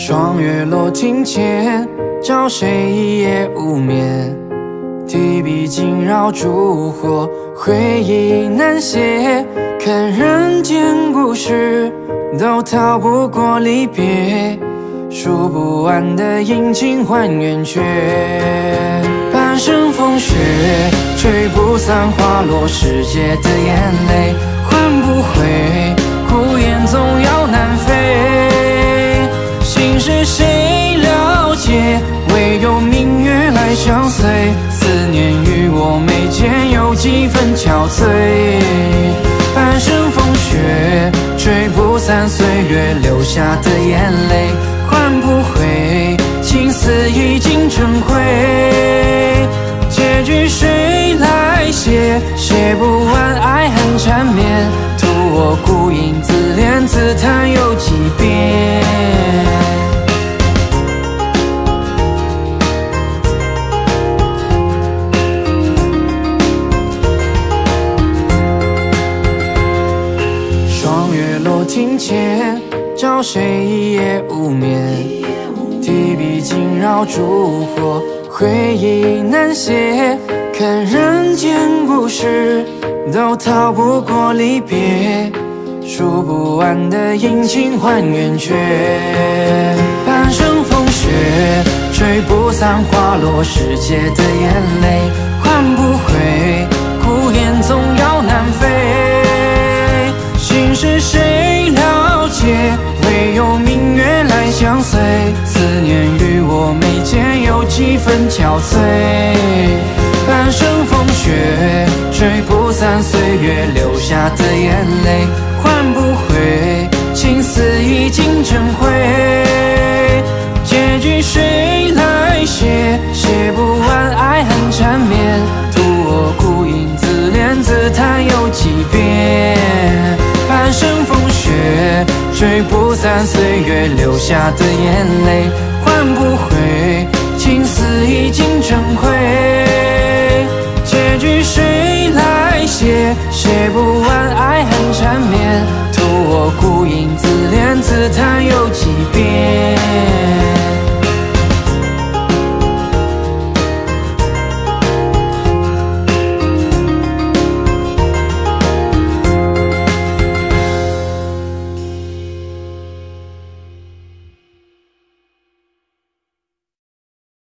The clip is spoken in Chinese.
霜月落庭前，找谁一夜无眠？提笔惊扰烛火，回忆难写。看人间故事，都逃不过离别。数不完的阴晴换圆缺，半生风雪，吹不散花落世界的眼泪，换不回，孤雁总要南飞。心事谁了解？唯有明月来相随。思念与我眉间有几分憔悴。半生风雪，吹不散岁月留下的眼泪，换不回，情丝已经成灰。结局谁来写？写不完爱恨缠绵，图我孤影自怜自叹有几遍。霜月落庭前，找谁一夜无眠？提笔惊扰烛火，回忆难写。看人间故事，都逃不过离别。数不完的阴晴换圆缺，半生风雪，吹不散花落世界的眼泪，换不回，孤雁总要南飞。心事谁了解？唯有明月来相随。思念与我眉间有几分憔悴。半生风雪，吹不散岁月留下的眼泪，换不回，情丝已经成灰。结局谁来写？写不完爱恨缠绵，图我孤影自怜自叹有几遍。半生风雪，吹不散岁月留下的眼泪，换不回，情丝已经成灰。结局谁来写？写不完爱恨缠绵，图我孤影自怜自叹有几遍。